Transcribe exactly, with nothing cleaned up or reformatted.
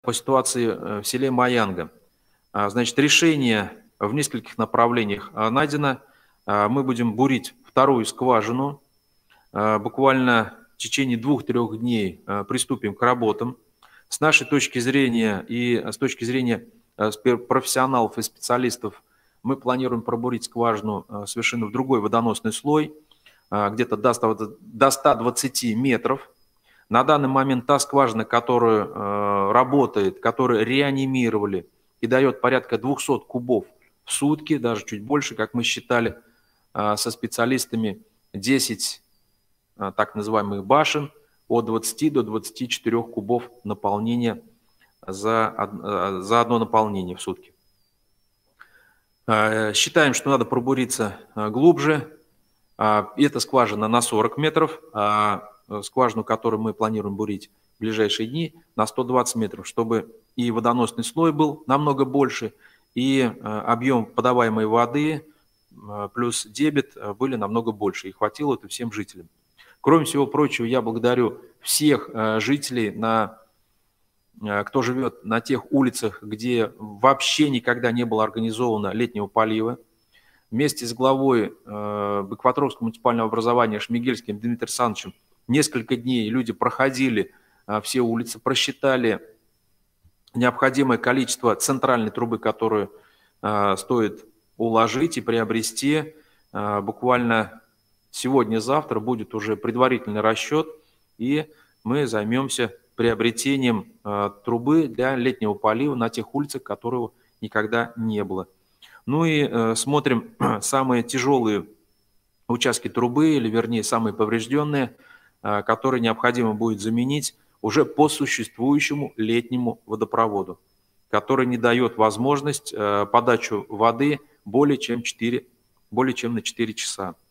по ситуации в селе Маянга. Значит, решение в нескольких направлениях найдено. Мы будем бурить вторую скважину. Буквально в течение двух-трех дней приступим к работам. С нашей точки зрения и с точки зрения профессионалов и специалистов мы планируем пробурить скважину совершенно в другой водоносный слой, где-то до ста двадцати метров. На данный момент та скважина, которая э, работает, которую реанимировали и дает порядка двухсот кубов в сутки, даже чуть больше, как мы считали э, со специалистами, десять э, так называемых башен, от двадцати до двадцати четырёх кубов наполнения за, э, за одно наполнение в сутки. Э, считаем, что надо пробуриться э, глубже. Э, эта скважина на сорок метров, а скважину, которую мы планируем бурить в ближайшие дни, на сто двадцать метров, чтобы и водоносный слой был намного больше, и объем подаваемой воды плюс дебит были намного больше, и хватило это всем жителям. Кроме всего прочего, я благодарю всех жителей, на, кто живет на тех улицах, где вообще никогда не было организовано летнего полива. Вместе с главой Бакватровского муниципального образования Шмигельским Дмитрием Александровичем несколько дней люди проходили а, все улицы, просчитали необходимое количество центральной трубы, которую а, стоит уложить и приобрести. А, буквально сегодня-завтра будет уже предварительный расчет, и мы займемся приобретением а, трубы для летнего полива на тех улицах, которого никогда не было. Ну и а, смотрим самые тяжелые участки трубы, или вернее самые поврежденные, который необходимо будет заменить уже по существующему летнему водопроводу, который не дает возможность подачу воды более чем, четыре, более чем на четыре часа.